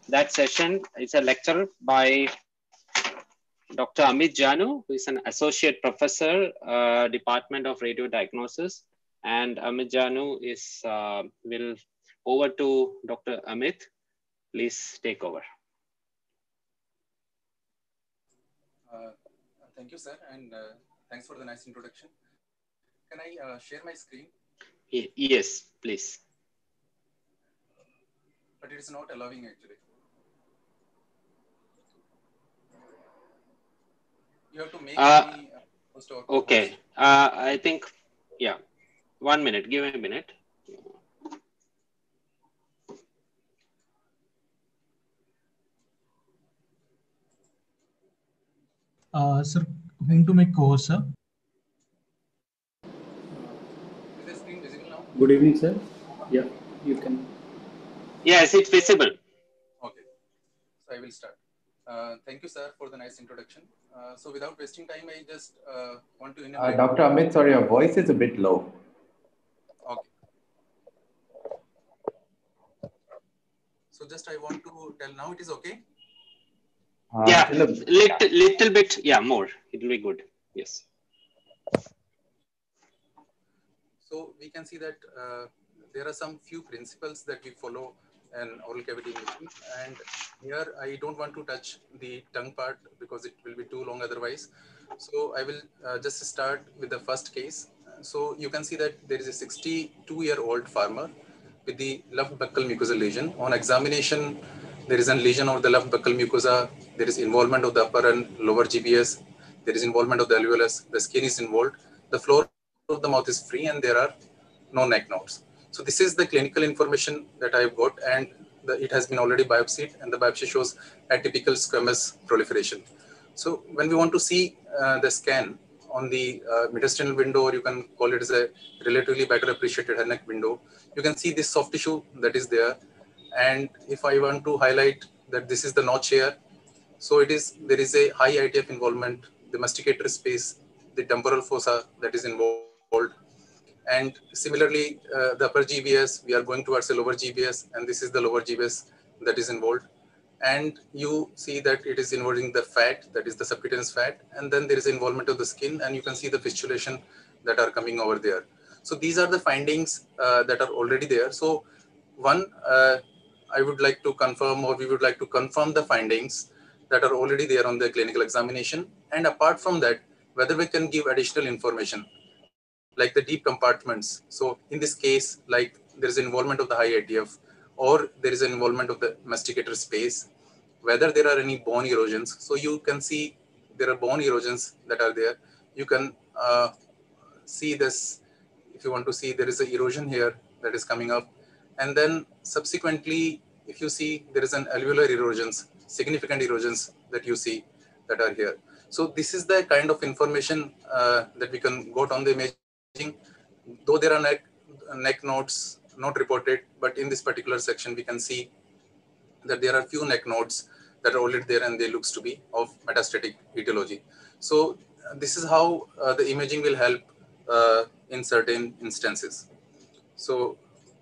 that session is a lecture by Dr. Amit Janu, who is an associate professor, Department of Radio Diagnosis. And Amit Janu is, will over to Dr. Amit. Please take over. Thank you, sir, and thanks for the nice introduction. Can I share my screen? Yes, please. But it is not allowing actually. You have to make me host or co-host. Okay. I think, yeah. 1 minute. Give me a minute. Sir, whom to make co-host, sir? Is the screen visible now? Good evening, sir. Yeah, you can. Yes, it's visible. Okay. So I will start. Thank you, sir, for the nice introduction. So without wasting time, I just want to enumerate. Dr. Amit, sorry, your voice is a bit low. Okay. So just I want to tell now it is okay. Yeah, little bit. Yeah, more. It will be good. Yes. So we can see that there are some few principles that we follow in oral cavity imaging, and here I don't want to touch the tongue part because it will be too long otherwise. So I will just start with the first case. So you can see that there is a 62-year-old farmer with the left buccal mucosa lesion. On examination, there is a lesion of the left buccal mucosa. There is involvement of the upper and lower GBS. There is involvement of the alveolus. The skin is involved. The floor of the mouth is free, and there are no neck nodes. So this is the clinical information that I've got, and it has been already biopsied, and the biopsy shows atypical squamous proliferation. So when we want to see the scan on the mediastinal window, or you can call it as a relatively better appreciated head neck window, you can see this soft tissue that is there. And if I want to highlight that this is the notch here, so there is a high ITF involvement, the masticator space, the temporal fossa that is involved. And similarly, the upper GBS, we are going towards the lower GBS, and this is the lower GBS that is involved. And you see that it is involving the fat, that is the subcutaneous fat, and then there is involvement of the skin, and you can see the fistulation that are coming over there. So these are the findings that are already there. So one, I would like to confirm, or we would like to confirm the findings that are already there on the clinical examination. And apart from that, whether we can give additional information like the deep compartments. So in this case, like there is involvement of the high ITF, or there is an involvement of the masticator space, whether there are any bone erosions. So you can see there are bone erosions that are there. You can see this, if you want to see, there is an erosion here that is coming up. And then subsequently, if you see, there is an alveolar erosions, significant erosions that you see that are here. So this is the kind of information that we can got on the imaging. Though there are neck nodes not reported, but in this particular section, we can see that there are few neck nodes that are already there, and they looks to be of metastatic etiology. So this is how the imaging will help in certain instances. So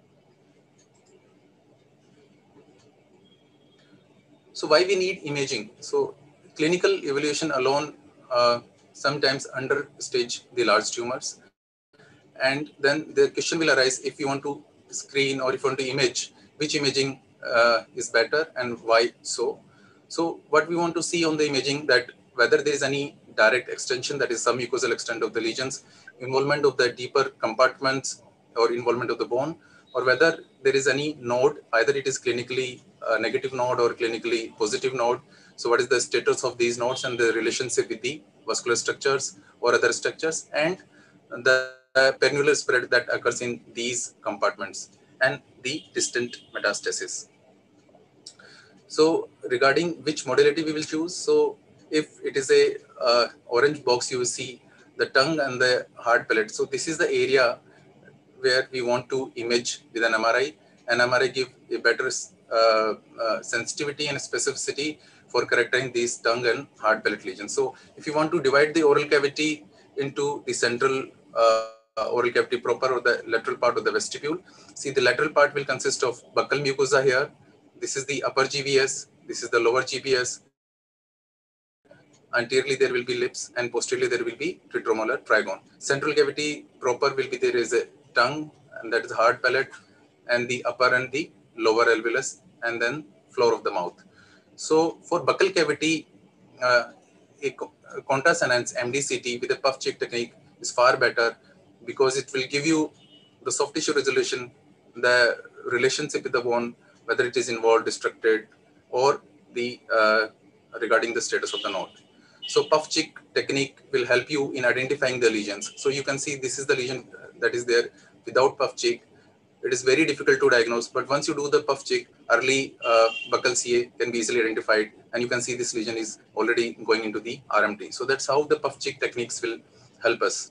why we need imaging? So clinical evaluation alone sometimes understage the large tumors. And then the question will arise, if you want to screen or if you want to image, which imaging is better and why so? So what we want to see on the imaging, that whether there is any direct extension, that is submucosal extent of the lesions, involvement of the deeper compartments or involvement of the bone, or whether there is any node, either it is clinically negative node or clinically positive node. So what is the status of these nodes and the relationship with the vascular structures or other structures, and the pernular spread that occurs in these compartments, and the distant metastasis. So regarding which modality we will choose, so if it is a orange box, you will see the tongue and the hard palate. So this is the area where we want to image with an MRI. An MRI give a better sensitivity and specificity for characterizing these tongue and hard palate lesions. So if you want to divide the oral cavity into the central oral cavity proper, or the lateral part of the vestibule, see the lateral part will consist of buccal mucosa here, this is the upper GBS, this is the lower GBS. Anteriorly there will be lips and posteriorly there will be retromolar trigone. Central cavity proper will be, there is a tongue, and that is hard palate, and the upper and the lower alveolus, and then floor of the mouth. So for buccal cavity, a contrast enhanced MDCT with a puff cheek technique is far better, because it will give you the soft tissue resolution, the relationship with the bone, whether it is involved, destructed, or the regarding the status of the node. So puff cheek technique will help you in identifying the lesions. So you can see this is the lesion that is there without puff cheek. It is very difficult to diagnose, but once you do the puff cheek, early buccal CA can be easily identified, and you can see this lesion is already going into the RMT. So that's how the puff cheek techniques will help us.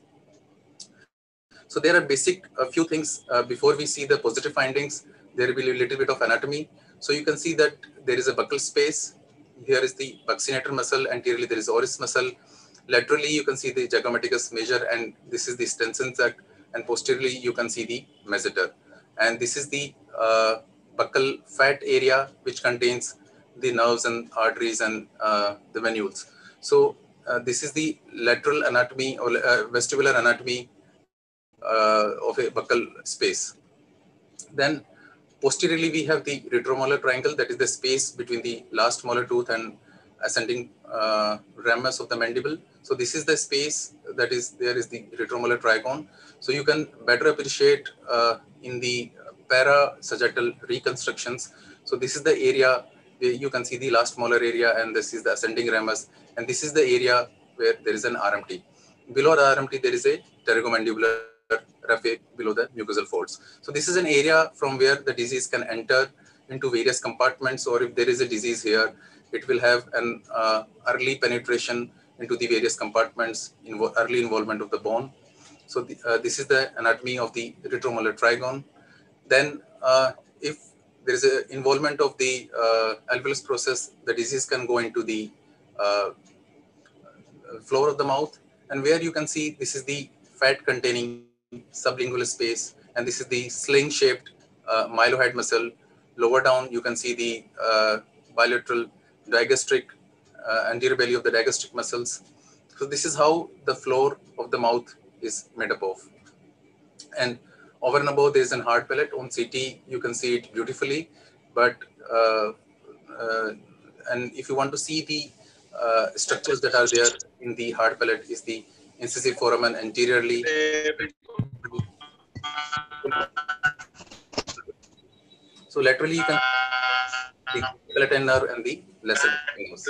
So there are basic few things before we see the positive findings. There will be a little bit of anatomy. So you can see that there is a buccal space. Here is the buccinator muscle. Anteriorly there is oris muscle. Laterally you can see the zygomaticus major, and this is the Stenson sac. And posteriorly you can see the masseter. And this is the buccal fat area, which contains the nerves and arteries and the venules. So this is the lateral anatomy or vestibular anatomy of a buccal space. Then posteriorly we have the retromolar triangle, that is the space between the last molar tooth and ascending ramus of the mandible. So this is the space that is there is the retromolar trigone. So you can better appreciate in the para-sagittal reconstructions. So this is the area where you can see the last molar area, and this is the ascending ramus, and this is the area where there is an RMT. Below the RMT there is a pterygomandibular raphe below the mucosal folds. So this is an area from where the disease can enter into various compartments, or if there is a disease here, it will have an early penetration into the various compartments, early involvement of the bone. So this is the anatomy of the retromolar trigone. Then if there is an involvement of the alveolus process, the disease can go into the floor of the mouth, and where you can see this is the fat containing sublingual space, and this is the sling shaped mylohyoid muscle. Lower down you can see the bilateral digastric anterior belly of the digastric muscles. So this is how the floor of the mouth is made up of. And over and above there is an hard palate. On CT you can see it beautifully, but and if you want to see the structures that are there in the hard palate, is the incisive foramen anteriorly. So laterally you can see the palatine nerve and the lesser nerves.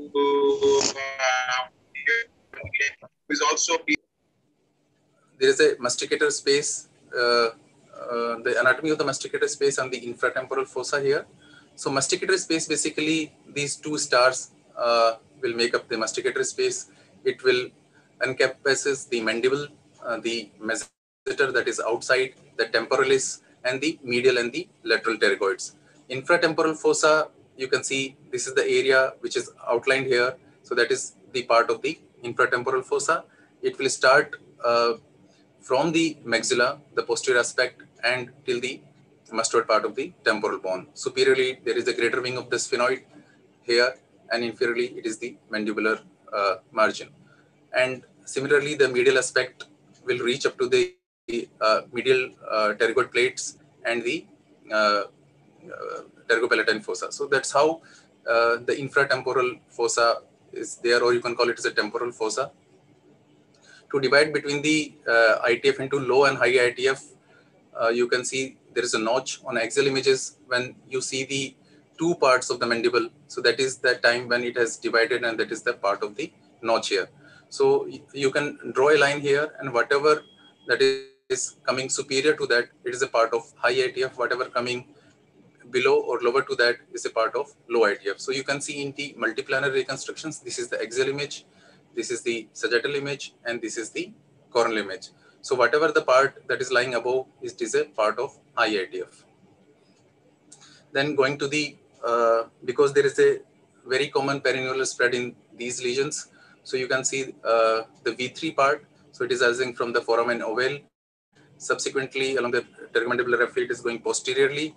There is a masticator space, the anatomy of the masticator space and the infratemporal fossa here. So masticator space, basically these two stars will make up the masticator space. It will encompasses the mandible, the masseter that is outside, the temporalis, and the medial and the lateral pterygoids. Infratemporal fossa, you can see this is the area which is outlined here. So that is the part of the infratemporal fossa. It will start from the maxilla, the posterior aspect, and till the mastoid part of the temporal bone. Superiorly, there is the greater wing of the sphenoid here, and inferiorly, it is the mandibular margin. And similarly, the medial aspect will reach up to the medial pterygoid plates and the pterygopalatine fossa. So that's how the infratemporal fossa is there, or you can call it as a temporal fossa. To divide between the ITF into low and high ITF, you can see there is a notch on axial images when you see the two parts of the mandible. So that is the time when it has divided, and that is the part of the notch here. So you can draw a line here, and whatever that is coming superior to that, it is a part of high ITF. Whatever coming below or lower to that is a part of low ITF. So you can see in the multiplanar reconstructions, this is the axial image, this is the sagittal image, and this is the coronal image. So whatever the part that is lying above, it is a part of high ITF. Then going to the, because there is a very common perineal spread in these lesions. So you can see the V3 part. So it is arising from the foramen ovale. Subsequently, along the pterygomandibular raphe, it is going posteriorly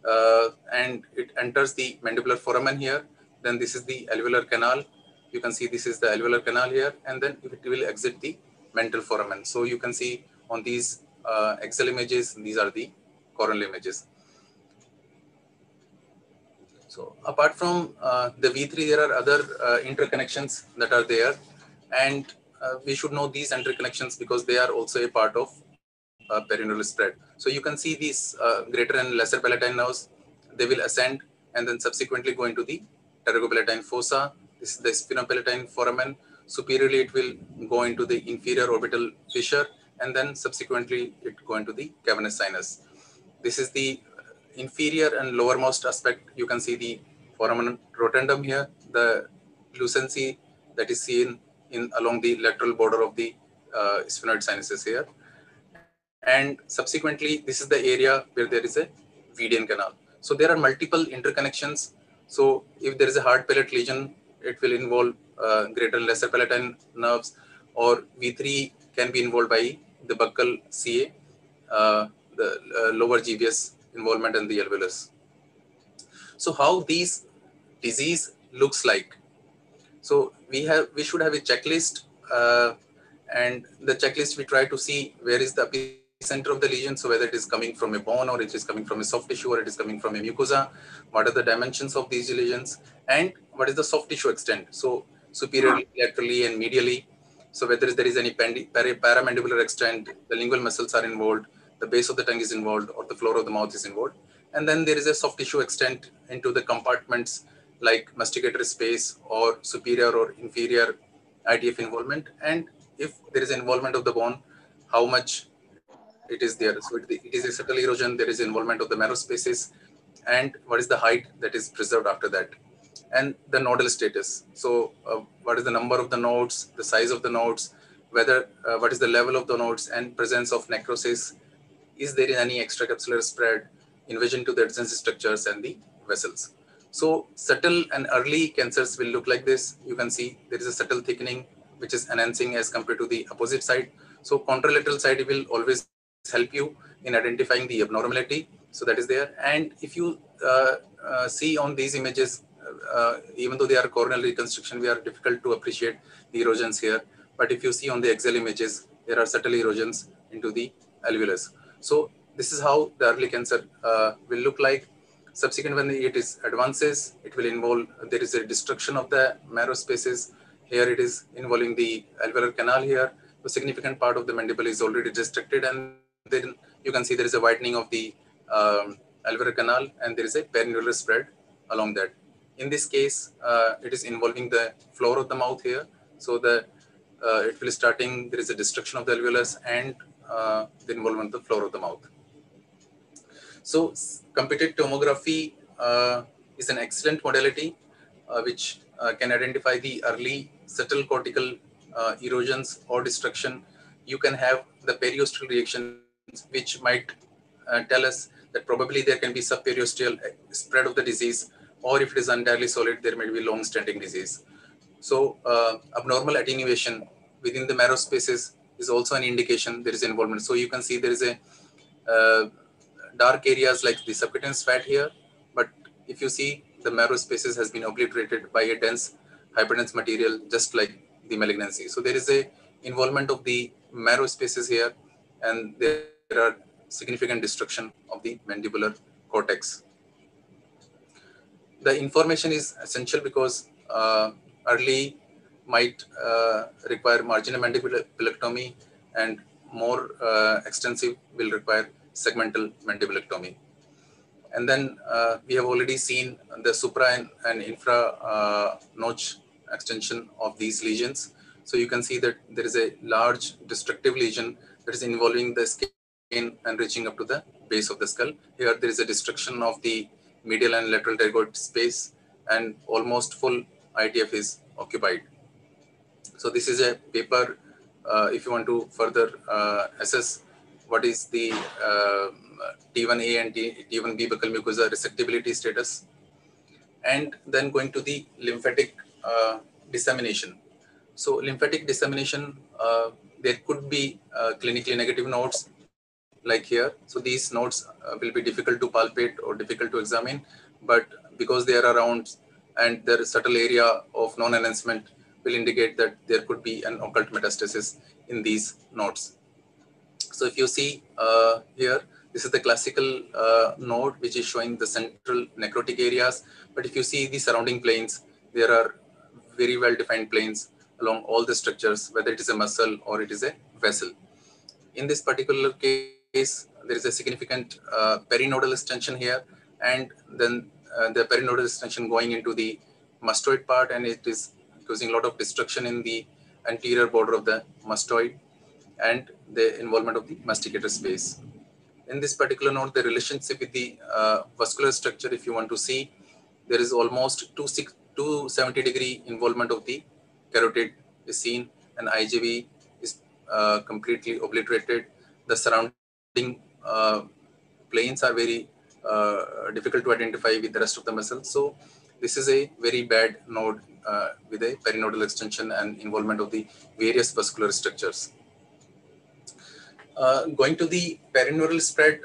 and it enters the mandibular foramen here. Then this is the alveolar canal. You can see this is the alveolar canal here, and then it will exit the mental foramen. So you can see on these Excel images, these are the coronal images. So apart from the V3, there are other interconnections that are there, and we should know these interconnections because they are also a part of perineural spread. So you can see these greater and lesser palatine nerves, they will ascend and then subsequently go into the pterygopalatine fossa. This is the spinopalatine foramen. Superiorly, it will go into the inferior orbital fissure, and then subsequently it go into the cavernous sinus. This is the inferior and lowermost aspect. You can see the foramen rotundum here, the lucency that is seen in along the lateral border of the sphenoid sinuses here. And subsequently, this is the area where there is a Vedian canal. So there are multiple interconnections. So if there is a hard palate lesion, it will involve greater and lesser palatine nerves, or V3 can be involved by the buccal CA, the lower GBS involvement and the alveolus. So how these disease looks like. So we should have a checklist, and the checklist we try to see where is the epicenter of the lesion. So whether it is coming from a bone, or it is coming from a soft tissue, or it is coming from a mucosa, what are the dimensions of these lesions, and what is the soft tissue extent. So superiorly, laterally, and medially. So whether there is any paramandibular extent, the lingual muscles are involved, the base of the tongue is involved, or the floor of the mouth is involved. And then there is a soft tissue extent into the compartments like masticatory space or superior or inferior ITF involvement. And if there is involvement of the bone, how much it is there. So it is a subtle erosion, there is involvement of the marrow spaces, and what is the height that is preserved after that. And the nodal status. So what is the number of the nodes, the size of the nodes, whether what is the level of the nodes, and presence of necrosis. Is there any extracapsular spread, invasion to the adjacent structures and the vessels. So subtle and early cancers will look like this. You can see there is a subtle thickening which is enhancing as compared to the opposite side. So contralateral side will always help you in identifying the abnormality. So that is there. And if you see on these images, even though they are coronal reconstruction, we are difficult to appreciate the erosions here. But if you see on the Excel images, there are subtle erosions into the alveolus. So this is how the early cancer will look like. Subsequent, when it is advances, it will involve, there is a destruction of the marrow spaces. Here it is involving the alveolar canal here. The significant part of the mandible is already restricted, and then you can see there is a widening of the alveolar canal, and there is a perineural spread along that. In this case, it is involving the floor of the mouth here. So the it will starting, there is a destruction of the alveolus and the involvement of the floor of the mouth. So computed tomography is an excellent modality which can identify the early subtle cortical erosions or destruction. You can have the periosteal reactions which might tell us that probably there can be subperiosteal spread of the disease, or if it is entirely solid, there may be long-standing disease. So abnormal attenuation within the marrow spaces is also an indication there is involvement. So you can see there is a dark areas like the subcutaneous fat here, but if you see the marrow spaces has been obliterated by a dense hyperdense material, just like the malignancy. So there is a involvement of the marrow spaces here, and there are significant destruction of the mandibular cortex. The information is essential because early might require marginal mandibulectomy, and more extensive will require segmental mandibulectomy. And then we have already seen the supra and infra notch extension of these lesions. So you can see that there is a large destructive lesion that is involving the skin and reaching up to the base of the skull. Here there is a destruction of the medial and lateral pterygoid space, and almost full ITF is occupied. So this is a paper if you want to further assess what is the T1A and T1B buccal mucosa resectability status, and then going to the lymphatic dissemination. So lymphatic dissemination, there could be clinically negative nodes like here. So these nodes will be difficult to palpate or difficult to examine, but because they are around and their subtle area of non-enhancement will indicate that there could be an occult metastasis in these nodes. So if you see here, this is the classical node which is showing the central necrotic areas. But if you see the surrounding planes, there are very well defined planes along all the structures, whether it is a muscle or it is a vessel. In this particular case, there is a significant perinodal extension here, and then the perinodal extension going into the mastoid part, and it is causing a lot of destruction in the anterior border of the mastoid and the involvement of the masticator space. In this particular node, the relationship with the vascular structure, if you want to see, there is almost 270-degree involvement of the carotid is seen, and IJV is completely obliterated. The surrounding planes are very difficult to identify with the rest of the muscle. So this is a very bad node with a perinodal extension and involvement of the various vascular structures. Going to the perineural spread,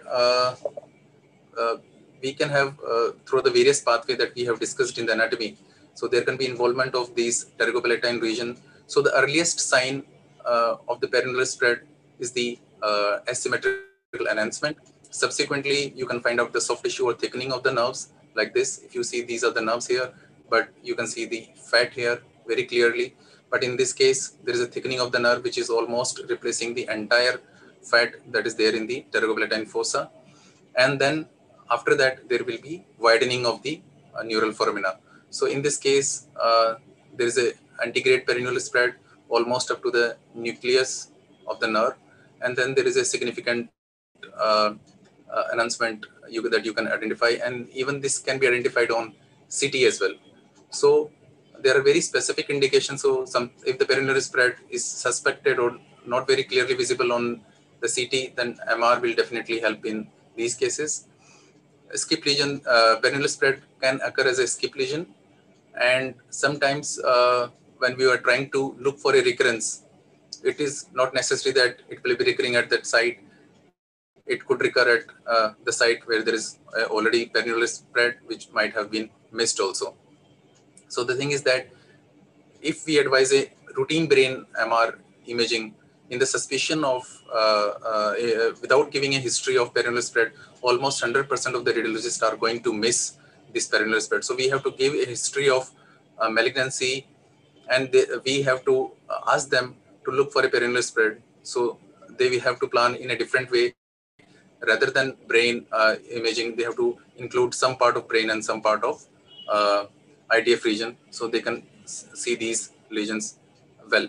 we can have through the various pathway that we have discussed in the anatomy. So there can be involvement of these pterygopalatine region. So the earliest sign of the perineural spread is the asymmetrical enhancement. Subsequently, you can find out the soft tissue or thickening of the nerves like this. If you see, these are the nerves here, but you can see the fat here very clearly. But in this case, there is a thickening of the nerve, which is almost replacing the entire fat that is there in the pterygopalatine fossa. And then after that, there will be widening of the neural foramina. So in this case, there is a antegrade perineal spread almost up to the nucleus of the nerve. And then there is a significant enhancement that you can identify. And even this can be identified on CT as well. So there are very specific indications. So if the perineal spread is suspected or not very clearly visible on the CT, then MR will definitely help in these cases. Skip lesion, perineal spread can occur as a skip lesion. And sometimes when we are trying to look for a recurrence, it is not necessary that it will be recurring at that site. It could recur at the site where there is already perineal spread, which might have been missed also. So the thing is that if we advise a routine brain MR imaging in the suspicion of, without giving a history of perineal spread, almost 100% of the radiologists are going to miss this perineal spread. So we have to give a history of malignancy, and we have to ask them to look for a perineal spread. So they will have to plan in a different way. Rather than brain imaging, they have to include some part of brain and some part of ITF region, so they can see these lesions well.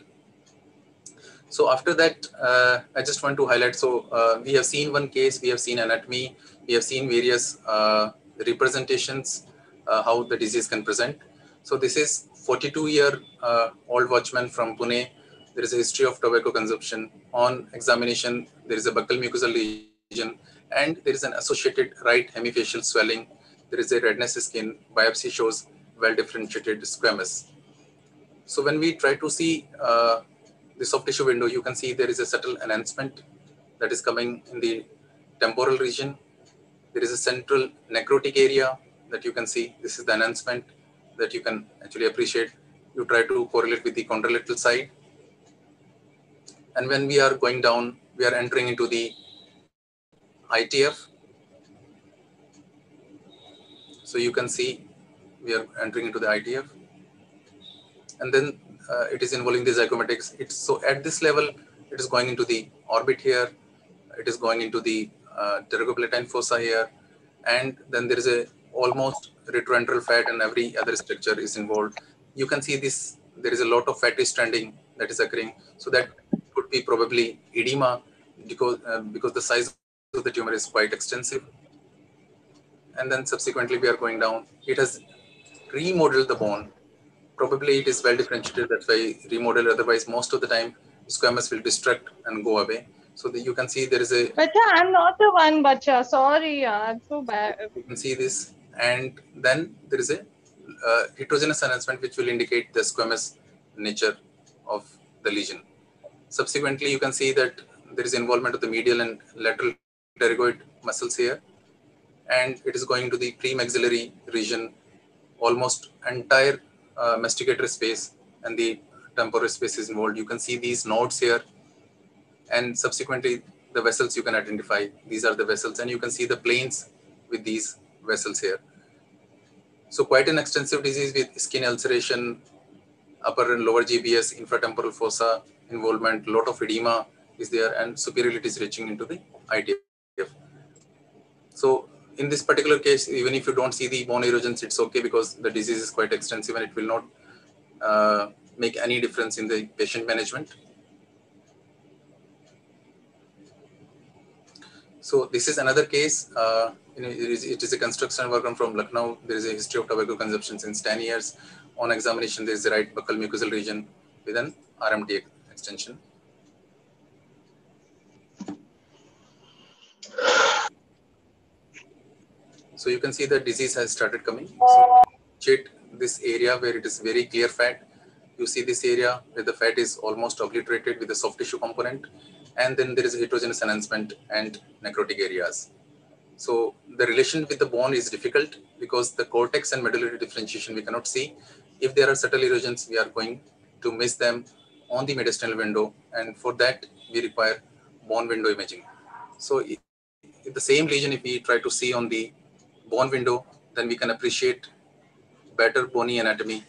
So after that, I just want to highlight, so we have seen one case, we have seen anatomy, we have seen various representations, how the disease can present. So this is 42-year-old watchman from Pune. There is a history of tobacco consumption. On examination, there is a buccal mucosal lesion, and there is an associated right hemifacial swelling. There is a redness skin. Biopsy shows well-differentiated squamous. So when we try to see the soft tissue window, you can see there is a subtle enhancement that is coming in the temporal region. There is a central necrotic area that you can see. This is the enhancement that you can actually appreciate. You try to correlate with the contralateral side. And when we are going down, we are entering into the ITF. So you can see we are entering into the ITF. And then it is involving the zygomatics. So at this level, it is going into the orbit here. It is going into the pterygopalatine fossa here. And then there is a almost retroentral fat, and every other structure is involved. You can see this, there is a lot of fatty stranding that is occurring. So that could be probably edema because the size of the tumor is quite extensive. And then subsequently we are going down. It has remodeled the bone. Probably it is well differentiated, that's why remodel. Otherwise, most of the time, squamous will destruct and go away. So you can see there is a... Bacha, I'm not the one, Bacha. Sorry, I'm so bad. You can see this. And then there is a heterogeneous enhancement, which will indicate the squamous nature of the lesion. Subsequently, you can see that there is involvement of the medial and lateral pterygoid muscles here, and it is going to the premaxillary region, almost entire masticator space, and the temporal space is involved. You can see these nodes here, and subsequently the vessels you can identify. These are the vessels, and you can see the planes with these vessels here. So quite an extensive disease with skin ulceration, upper and lower GBS, infratemporal fossa involvement, lot of edema is there, and superiority is reaching into the ITF. So in this particular case, even if you don't see the bone erosions, it's okay, because the disease is quite extensive and it will not make any difference in the patient management. So this is another case. It is a construction worker from Lucknow. There is a history of tobacco consumption since 10 years. On examination, there is the right buccal mucosal region with an RMT extension. So you can see the disease has started coming. So check this area where it is very clear fat. You see this area where the fat is almost obliterated with the soft tissue component. And then there is a heterogeneous enhancement and necrotic areas. So the relation with the bone is difficult because the cortex and medullary differentiation we cannot see. If there are subtle erosions, we are going to miss them on the mediastinal window. And for that, we require bone window imaging. So if the same lesion, if we try to see on the bone window, then we can appreciate better bony anatomy.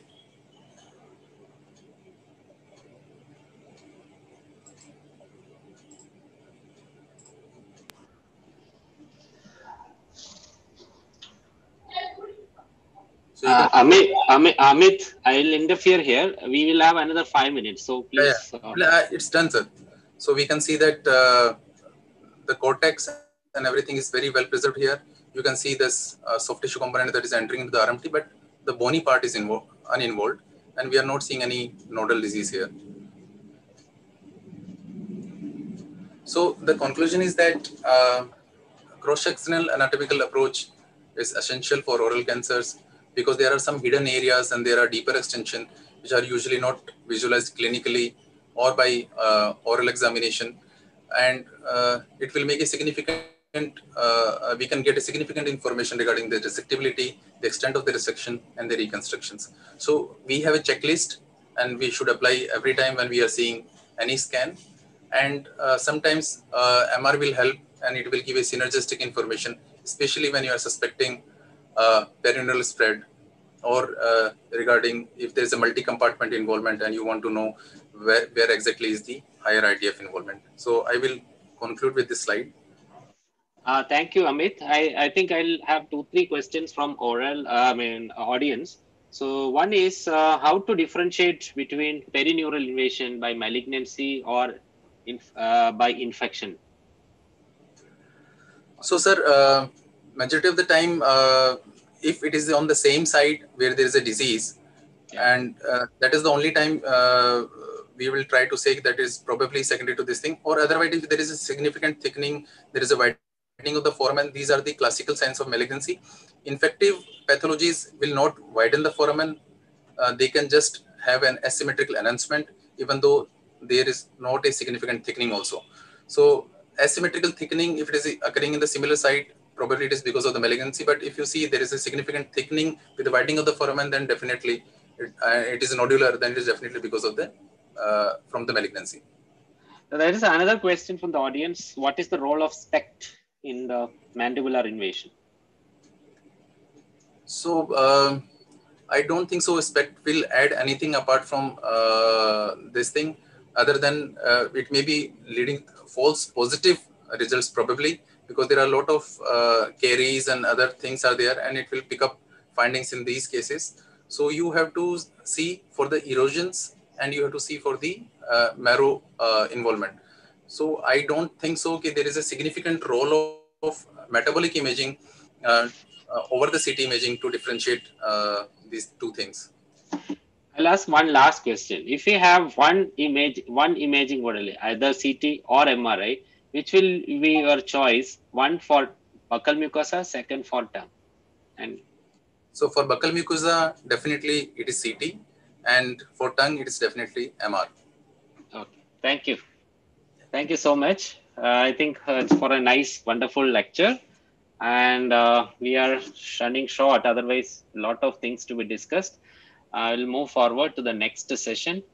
So Amit, I'll interfere here. We will have another 5 minutes, so please. It's done, sir. So we can see that the cortex and everything is very well preserved here. You can see this soft tissue component that is entering into the RMT, but the bony part is uninvolved, and we are not seeing any nodal disease here. So the conclusion is that cross-sectional anatomical approach is essential for oral cancers, because there are some hidden areas and there are deeper extension which are usually not visualized clinically or by oral examination, and it will make a significant, we can get a significant information regarding the resectability, the extent of the resection, and the reconstructions. So we have a checklist, and we should apply every time when we are seeing any scan. And sometimes MR will help, and it will give a synergistic information, especially when you are suspecting perineural spread, or regarding if there is a multi-compartment involvement and you want to know where exactly is the higher ITF involvement. So I will conclude with this slide. Thank you, Amit. I think I'll have 2-3 questions from audience. So one is how to differentiate between perineural invasion by malignancy or by infection. So, sir, majority of the time, if it is on the same site where there is a disease, and that is the only time we will try to say that is probably secondary to this thing, or otherwise if there is a significant thickening, there is a widening of the foramen, these are the classical signs of malignancy. Infective pathologies will not widen the foramen. They can just have an asymmetrical enhancement, even though there is not a significant thickening also. So asymmetrical thickening, if it is occurring in the similar site, probably it is because of the malignancy. But if you see there is a significant thickening with the widening of the foramen, then definitely it is nodular, then it is definitely because of the from the malignancy. There is another question from the audience. What is the role of SPECT in the mandibular invasion? So I don't think so SPECT will add anything apart from this thing, other than it may be leading false positive results probably, because there are a lot of caries and other things are there, and it will pick up findings in these cases. So you have to see for the erosions, and you have to see for the marrow involvement. So I don't think so there is a significant role of metabolic imaging over the CT imaging to differentiate these two things. I'll ask one last question. If you have one imaging model, either CT or MRI, which will be your choice? One for buccal mucosa, second for tongue. And so for buccal mucosa, definitely it is CT, and for tongue, it is definitely MR. Okay, thank you. Thank you so much. I think it's for a nice, wonderful lecture. And we are running short. Otherwise, a lot of things to be discussed. I'll move forward to the next session.